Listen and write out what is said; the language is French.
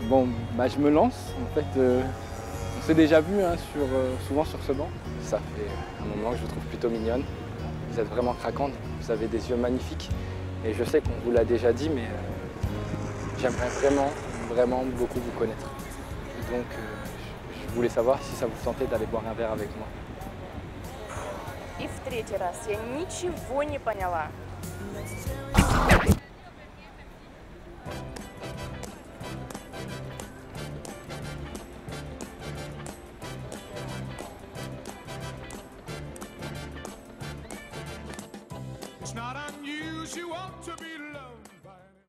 Bon, bah, je me lance. En fait, on s'est déjà vu hein, souvent sur ce banc. Ça fait un moment que je vous trouve plutôt mignonne. Vous êtes vraiment craquante, vous avez des yeux magnifiques. Et je sais qu'on vous l'a déjà dit, mais j'aimerais vraiment beaucoup vous connaître. Donc, je voulais savoir si ça vous tentait d'aller boire un verre avec moi. И в третий раз я ничего не поняла. It's not unusual to be